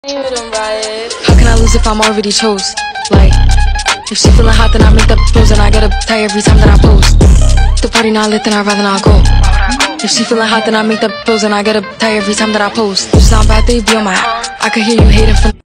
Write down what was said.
How can I lose if I'm already chose? Like, if she feeling hot, then I make the pose and I get a tie every time that I post. If the party not lit, then I'd rather not go. If she feeling hot, then I make the pose and I get a tie every time that I post. If it's not bad, they be on my app. I could hear you hating for